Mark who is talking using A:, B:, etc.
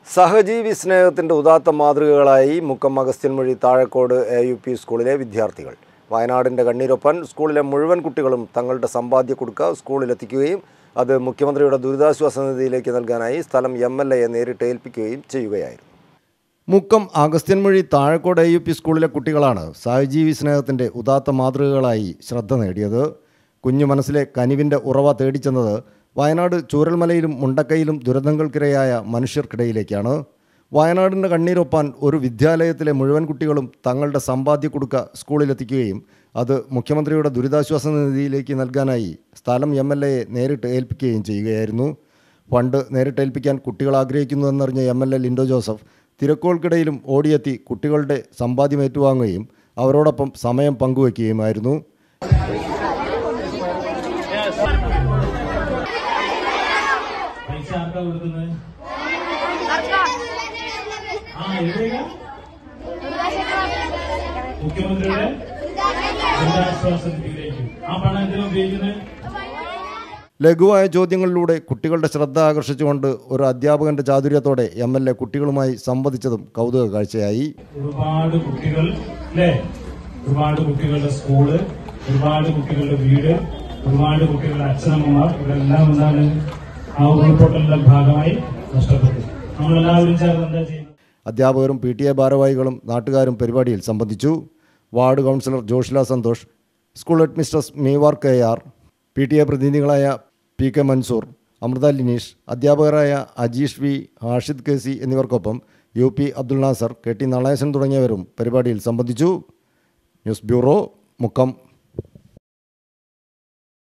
A: സഹജീവി സ്നേഹത്തിൻ്റെ ഉദാത്ത മാതൃകകളായി മുക്കം അഗസ്ത്യൻമൊഴി താഴക്കോട് AUP സ്കൂളിലെ വിദ്യാർത്ഥികൾ. വയനാടിൻ്റെ കണ്ണീരൊപ്പാൻ സ്കൂളിലെ മുഴുവൻ കുട്ടികളും തങ്ങളുടെ സമ്പാദ്യ കുടുക്ക സ്കൂളിലെത്തിക്കുകയും അത് മുഖ്യമന്ത്രിയുടെ ദുരിതാശ്വാസ നിധിയിലേക്ക് നൽകാനായി സ്ഥലം MLA നേരിട്ട് ഏൽപ്പിക്കുകയും ചെയ്യുകയായിരുന്നു. മുക്കം അഗസ്ത്യൻമൊഴി താഴക്കോട് AUP സ്കൂളിലെ കുട്ടികളാണ് സഹജീവി സ്നേഹത്തിൻ്റെ ഉദാത്ത മാതൃകകളായി ശ്രദ്ധ നേടിയത്. കുഞ്ഞു മനസ്സിലെ കനിവിൻ്റെ ഉറവ തേടിച്ചെന്നത് വയനാട് ചൂരൽമലയിലും മുണ്ടക്കയിലും ദുരന്തങ്ങൾക്കിരയായ മനുഷ്യർക്കിടയിലേക്കാണ്. വയനാടിൻ്റെ കണ്ണീരൊപ്പാൻ ഒരു വിദ്യാലയത്തിലെ മുഴുവൻ കുട്ടികളും തങ്ങളുടെ സമ്പാദ്യ കുടുക്ക സ്കൂളിലെത്തിക്കുകയും അത് മുഖ്യമന്ത്രിയുടെ ദുരിതാശ്വാസ നിധിയിലേക്ക് നൽകാനായി സ്ഥലം MLA നേരിട്ട് ഏൽപ്പിക്കുകയും ചെയ്യുകയായിരുന്നു. ഫണ്ട് നേരിട്ടേൽപ്പിക്കാൻ കുട്ടികൾ ആഗ്രഹിക്കുന്നുവെന്നറിഞ്ഞ MLA ലിൻഡോ ജോസഫ് തിരക്കുകൾക്കിടയിലും ഓടിയെത്തി കുട്ടികളുടെ സമ്പാദ്യം ഏറ്റുവാങ്ങുകയും അവരോടൊപ്പം സമയം പങ്കുവയ്ക്കുകയുമായിരുന്നു. ലഘുവായ ചോദ്യങ്ങളിലൂടെ കുട്ടികളുടെ ശ്രദ്ധ ആകർഷിച്ചുകൊണ്ട് ഒരു അധ്യാപകന്റെ ചാതുര്യത്തോടെ MLA കുട്ടികളുമായി സംവദിച്ചതും കൗതുക കാഴ്ചയായി.
B: ഒരുപാട് കുട്ടികൾ ഒരുപാട് കുട്ടികളുടെ സ്കൂള്, ഒരുപാട് കുട്ടികളുടെ വീട്, ഒരുപാട് കുട്ടികളുടെ അച്ഛനമ്മമാർ ഇവരെല്ലാം എന്താണ് ആ ഉൾപ്പൊട്ടലിന്റെ ഭാഗമായി നഷ്ടപ്പെട്ടു. നമ്മളെല്ലാവരും ചേർന്ന് എന്താ ചെയ്യുന്നത്?
A: അധ്യാപകരും PTA ഭാരവാഹികളും നാട്ടുകാരും പരിപാടിയിൽ സംബന്ധിച്ചു. Ward councillor Joshila Santhosh, school headmistress Mevar KR, PTA പ്രതിനിധികളായ PK മൻസൂർ, അമൃത ലിനീഷ്, അധ്യാപകരായ അജീഷ് V, ഹാഷിദ് KC എന്നിവർക്കൊപ്പം UP അബ്ദുൽ നാസർ, KT നളേശൻ തുടങ്ങിയവരും പരിപാടിയിൽ സംബന്ധിച്ചു. News bureau, Mukkam.